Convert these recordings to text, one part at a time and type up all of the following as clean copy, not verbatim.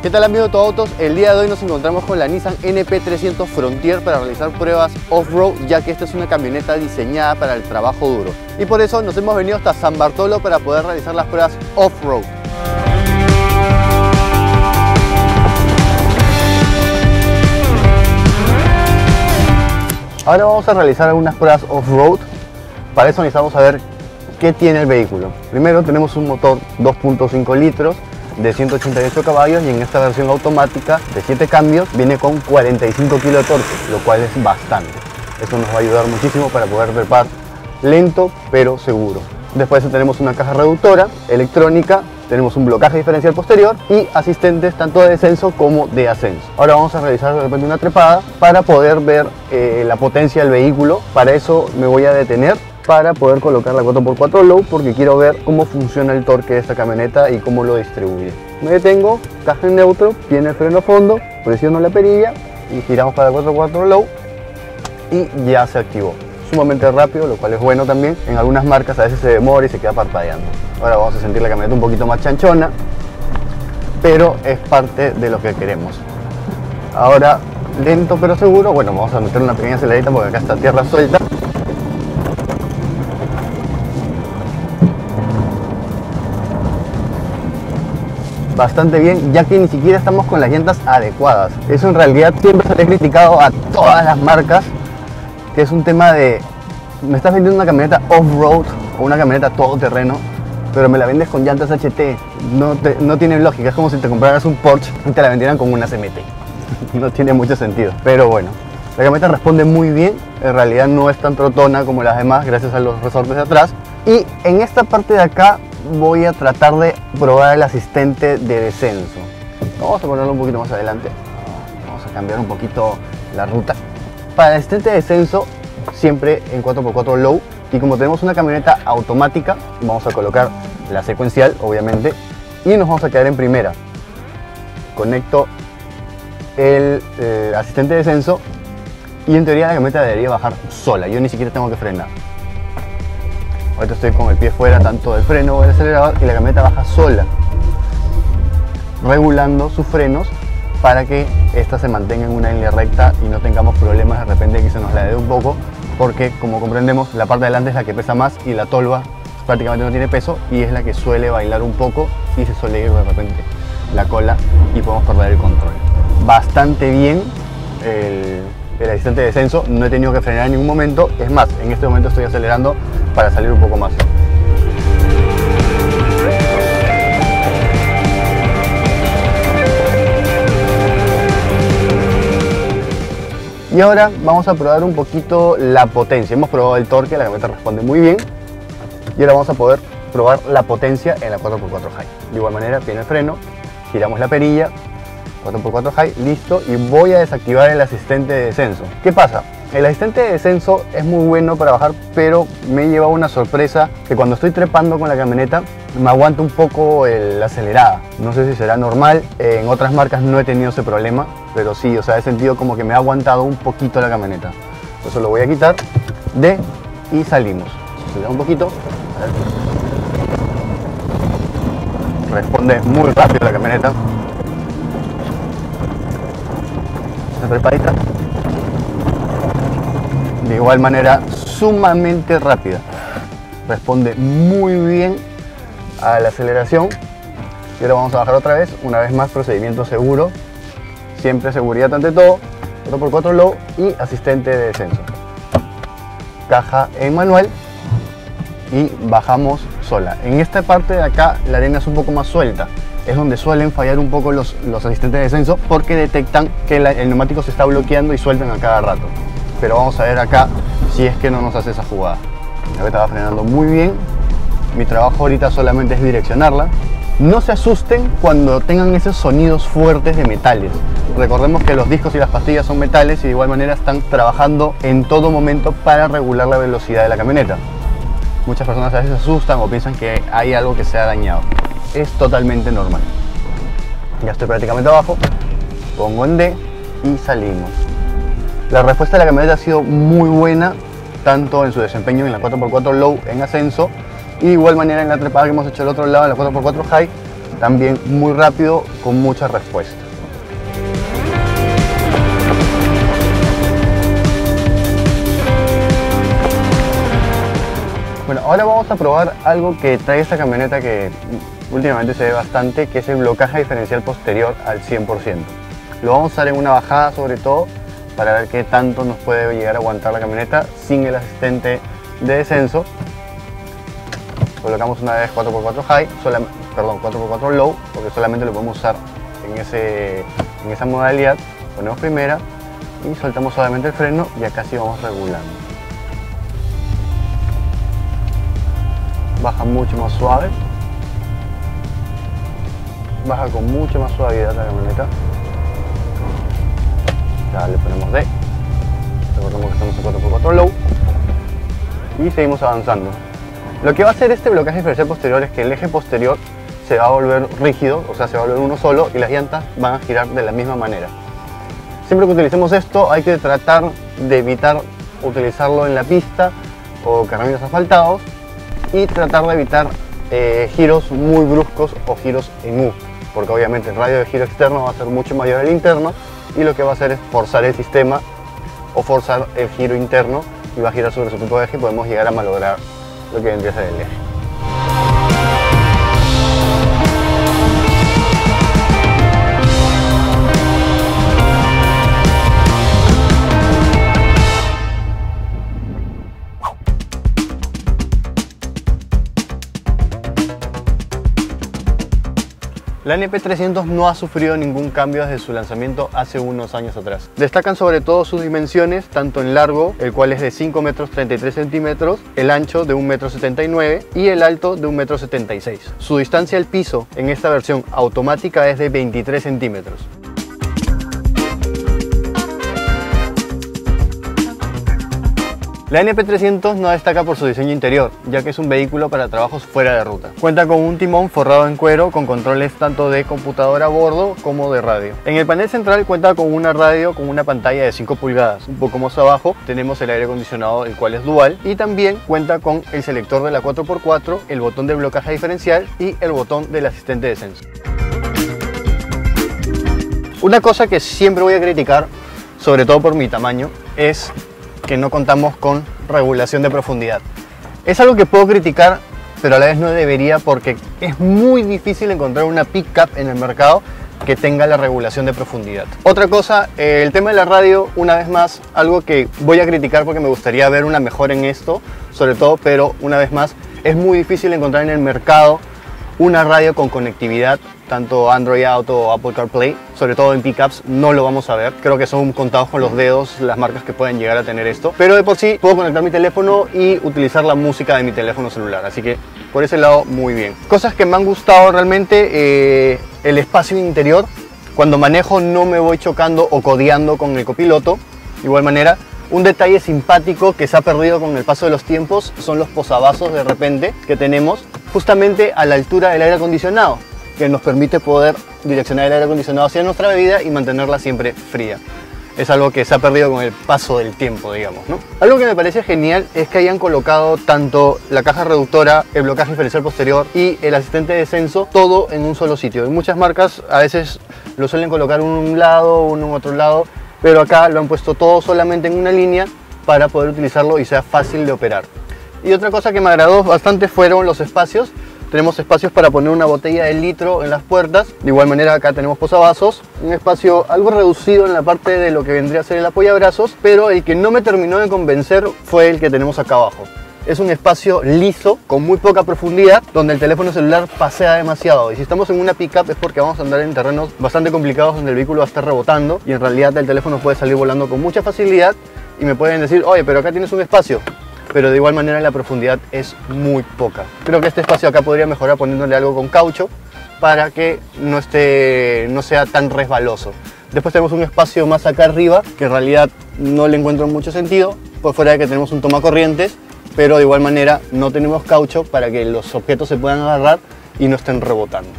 ¿Qué tal amigos de Autoautos? El día de hoy nos encontramos con la Nissan NP300 Frontier para realizar pruebas off-road, ya que esta es una camioneta diseñada para el trabajo duro. Y por eso nos hemos venido hasta San Bartolo para poder realizar las pruebas off-road. Ahora vamos a realizar algunas pruebas off-road. Para eso necesitamos saber qué tiene el vehículo. Primero tenemos un motor 2.5 litros de 188 caballos y en esta versión automática de 7 cambios viene con 45 kg de torque, lo cual es bastante. Esto nos va a ayudar muchísimo para poder trepar lento pero seguro. Después tenemos una caja reductora electrónica, tenemos un blocaje diferencial posterior y asistentes tanto de descenso como de ascenso. Ahora vamos a realizar de repente una trepada para poder ver la potencia del vehículo. Para eso me voy a detener para poder colocar la 4x4 Low, porque quiero ver cómo funciona el torque de esta camioneta y cómo lo distribuye. Me detengo, caja en neutro, viene el freno a fondo, presiono la perilla y giramos para la 4x4 Low y ya se activó. Sumamente rápido, lo cual es bueno también. En algunas marcas a veces se demora y se queda parpadeando. Ahora vamos a sentir la camioneta un poquito más chanchona, pero es parte de lo que queremos. Ahora, lento pero seguro. Bueno, vamos a meter una pequeña aceleradita porque acá está tierra suelta. Bastante bien, ya que ni siquiera estamos con las llantas adecuadas. Eso en realidad siempre se le ha criticado a todas las marcas, que es un tema de: me estás vendiendo una camioneta off-road o una camioneta todoterreno, pero me la vendes con llantas HT. No tiene lógica. Es como si te compraras un Porsche y te la vendieran con una CMT. No tiene mucho sentido, pero bueno. La camioneta responde muy bien, en realidad no es tan trotona como las demás gracias a los resortes de atrás. Y en esta parte de acá voy a tratar de probar el asistente de descenso. Vamos a ponerlo un poquito más adelante. Vamos a cambiar un poquito la ruta. Para el asistente de descenso, siempre en 4x4 Low. Y como tenemos una camioneta automática, vamos a colocar la secuencial, obviamente, y nos vamos a quedar en primera. Conecto el asistente de descenso y en teoría la camioneta debería bajar sola. Yo ni siquiera tengo que frenar. Ahorita estoy con el pie fuera tanto del freno como del acelerador y la camioneta baja sola, regulando sus frenos para que esta se mantenga en una línea recta y no tengamos problemas de repente que se nos la dé un poco, porque como comprendemos la parte de delante es la que pesa más y la tolva prácticamente no tiene peso y es la que suele bailar un poco y se suele ir de repente la cola y podemos perder el control. Bastante bien el asistente de descenso, no he tenido que frenar en ningún momento. Es más, en este momento estoy acelerando para salir un poco más. Y ahora vamos a probar un poquito la potencia. Hemos probado el torque, la camioneta responde muy bien. Y ahora vamos a poder probar la potencia en la 4x4 High. De igual manera, viene el freno, giramos la perilla, 4x4 High, listo, y voy a desactivar el asistente de descenso. ¿Qué pasa? El asistente de descenso es muy bueno para bajar, pero me he llevado una sorpresa que cuando estoy trepando con la camioneta me aguanta un poco la acelerada. No sé si será normal, en otras marcas no he tenido ese problema, pero sí, o sea, he sentido como que me ha aguantado un poquito la camioneta. Entonces lo voy a quitar y salimos. Aceleramos un poquito. Responde muy rápido la camioneta. Una trepadita. De igual manera, sumamente rápida. Responde muy bien a la aceleración. Y ahora vamos a bajar otra vez. Una vez más, procedimiento seguro. Siempre seguridad ante todo. 4x4 Low y asistente de descenso. Caja en manual. Y bajamos sola. En esta parte de acá la arena es un poco más suelta. Es donde suelen fallar un poco los asistentes de descenso, porque detectan que el neumático se está bloqueando y sueltan a cada rato. Pero vamos a ver acá si es que no nos hace esa jugada. La camioneta va frenando muy bien. Mi trabajo ahorita solamente es direccionarla. No se asusten cuando tengan esos sonidos fuertes de metales. Recordemos que los discos y las pastillas son metales y de igual manera están trabajando en todo momento para regular la velocidad de la camioneta. Muchas personas a veces se asustan o piensan que hay algo que se ha dañado. Es totalmente normal. Ya estoy prácticamente abajo. Pongo en D y salimos. La respuesta de la camioneta ha sido muy buena, tanto en su desempeño en la 4x4 Low en ascenso y de igual manera en la trepada que hemos hecho del otro lado, en la 4x4 High, también muy rápido, con mucha respuesta. Bueno, ahora vamos a probar algo que trae esta camioneta que últimamente se ve bastante, que es el blocaje diferencial posterior al 100%. Lo vamos a usar en una bajada sobre todo, para ver qué tanto nos puede llegar a aguantar la camioneta sin el asistente de descenso. Colocamos una vez 4x4 high, 4x4 low, porque solamente lo podemos usar en esa modalidad. Ponemos primera y soltamos suavemente el freno y acá sí vamos regulando. Baja mucho más suave, baja con mucha más suavidad la camioneta. Ya le ponemos D, recordemos que estamos en 4x4 low y seguimos avanzando. Lo que va a hacer este blocaje diferencial posterior es que el eje posterior se va a volver rígido, o sea, se va a volver uno solo y las llantas van a girar de la misma manera. Siempre que utilicemos esto hay que tratar de evitar utilizarlo en la pista o caminos asfaltados y tratar de evitar giros muy bruscos o giros en U, porque obviamente el radio de giro externo va a ser mucho mayor al interno y lo que va a hacer es forzar el sistema o forzar el giro interno y va a girar sobre su punto de eje y podemos llegar a malograr lo que vendría a ser el eje. La NP300 no ha sufrido ningún cambio desde su lanzamiento hace unos años atrás. Destacan sobre todo sus dimensiones, tanto en largo, el cual es de 5 metros 33 centímetros, el ancho de 1 metro 79 y el alto de 1 metro 76. Su distancia al piso en esta versión automática es de 23 centímetros. La NP300 no destaca por su diseño interior, ya que es un vehículo para trabajos fuera de ruta. Cuenta con un timón forrado en cuero con controles tanto de computadora a bordo como de radio. En el panel central cuenta con una radio con una pantalla de 5 pulgadas. Un poco más abajo tenemos el aire acondicionado, el cual es dual, y también cuenta con el selector de la 4x4, el botón de blocaje diferencial y el botón del asistente de descenso. Una cosa que siempre voy a criticar, sobre todo por mi tamaño, es que no contamos con regulación de profundidad. Es algo que puedo criticar, pero a la vez no debería, porque es muy difícil encontrar una pickup en el mercado que tenga la regulación de profundidad. Otra cosa, el tema de la radio, una vez más, algo que voy a criticar porque me gustaría ver una mejora en esto, sobre todo, pero una vez más, es muy difícil encontrar en el mercado una radio con conectividad, tanto Android Auto o Apple CarPlay, sobre todo en pickups no lo vamos a ver. Creo que son contados con los dedos las marcas que pueden llegar a tener esto, pero de por sí puedo conectar mi teléfono y utilizar la música de mi teléfono celular, así que por ese lado muy bien. Cosas que me han gustado realmente, el espacio interior. Cuando manejo no me voy chocando o codeando con el copiloto. De igual manera, un detalle simpático que se ha perdido con el paso de los tiempos son los posavasos de repente que tenemos justamente a la altura del aire acondicionado, que nos permite poder direccionar el aire acondicionado hacia nuestra bebida y mantenerla siempre fría. Es algo que se ha perdido con el paso del tiempo, digamos, ¿no? Algo que me parece genial es que hayan colocado tanto la caja reductora, el blocaje diferencial posterior y el asistente de descenso, todo en un solo sitio. En muchas marcas a veces lo suelen colocar uno en un lado, uno en otro lado, pero acá lo han puesto todo solamente en una línea para poder utilizarlo y sea fácil de operar. Y otra cosa que me agradó bastante fueron los espacios. Tenemos espacios para poner una botella de litro en las puertas. De igual manera acá tenemos posavasos. Un espacio algo reducido en la parte de lo que vendría a ser el apoyabrazos, pero el que no me terminó de convencer fue el que tenemos acá abajo. Es un espacio liso, con muy poca profundidad, donde el teléfono celular pasea demasiado. Y si estamos en una pickup es porque vamos a andar en terrenos bastante complicados donde el vehículo va a estar rebotando y en realidad el teléfono puede salir volando con mucha facilidad y me pueden decir, oye, pero acá tienes un espacio. Pero de igual manera la profundidad es muy poca. Creo que este espacio acá podría mejorar poniéndole algo con caucho para que no sea tan resbaloso. Después tenemos un espacio más acá arriba que en realidad no le encuentro mucho sentido, por fuera de que tenemos un tomacorrientes, pero de igual manera no tenemos caucho para que los objetos se puedan agarrar y no estén rebotando.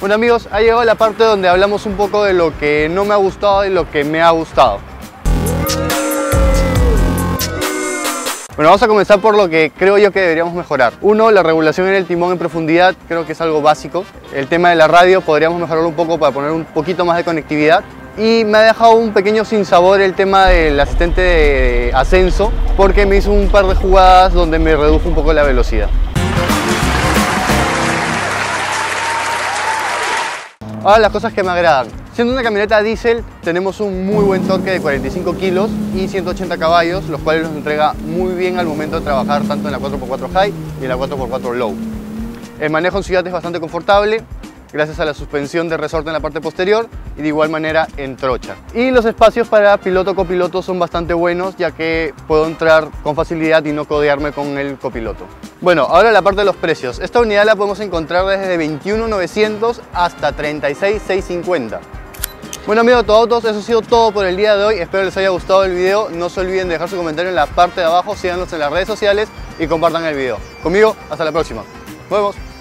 Bueno amigos, ha llegado la parte donde hablamos un poco de lo que no me ha gustado y lo que me ha gustado. Bueno, vamos a comenzar por lo que creo yo que deberíamos mejorar. Uno, la regulación en el timón en profundidad, creo que es algo básico. El tema de la radio podríamos mejorarlo un poco para poner un poquito más de conectividad. Y me ha dejado un pequeño sinsabor el tema del asistente de ascenso, porque me hizo un par de jugadas donde me redujo un poco la velocidad. Ahora las cosas que me agradan. Siendo una camioneta diésel, tenemos un muy buen torque de 45 kilos y 180 caballos, los cuales nos entrega muy bien al momento de trabajar tanto en la 4x4 High y en la 4x4 Low. El manejo en ciudad es bastante confortable, gracias a la suspensión de resorte en la parte posterior y de igual manera en trocha. Y los espacios para piloto-copiloto son bastante buenos, ya que puedo entrar con facilidad y no codearme con el copiloto. Bueno, ahora la parte de los precios. Esta unidad la podemos encontrar desde 21.900 hasta 36.650. Bueno amigos de Autoautos, eso ha sido todo por el día de hoy. Espero les haya gustado el video. No se olviden de dejar su comentario en la parte de abajo, síganos en las redes sociales y compartan el video. Conmigo, hasta la próxima. Nos vemos.